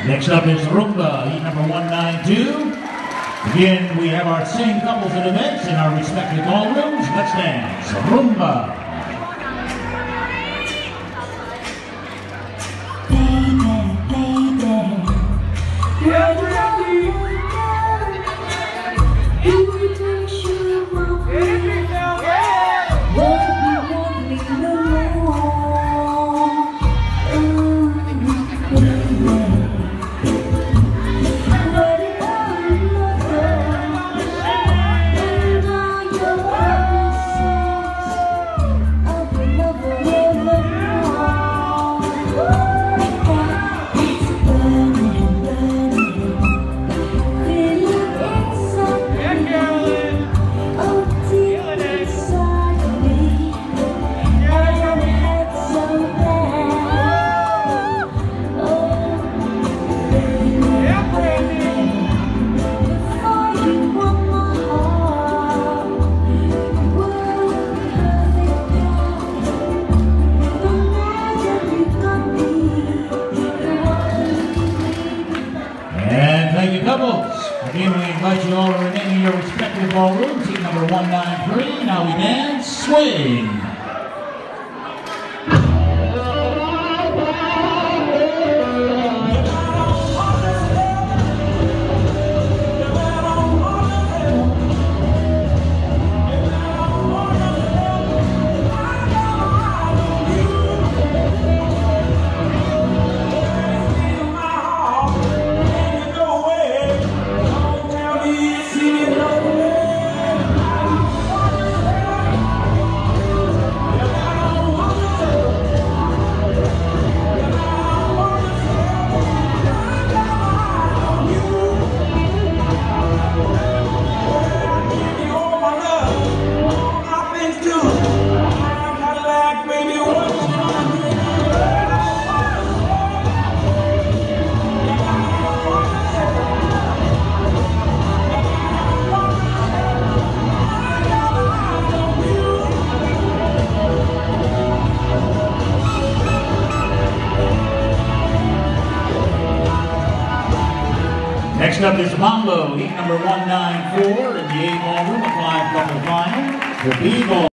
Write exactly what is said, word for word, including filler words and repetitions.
Next up is Rumba, heat number one nine two. Again, we have our same couples and events in our respective ballrooms. Let's dance. Rumba. And thank you, couples. Again, we invite you all to remain in your respective ballrooms. Team number one nine three. Now we dance swing. Next up is Mambo, heat number one nine four in the A ballroom, a five couple final. The B ball.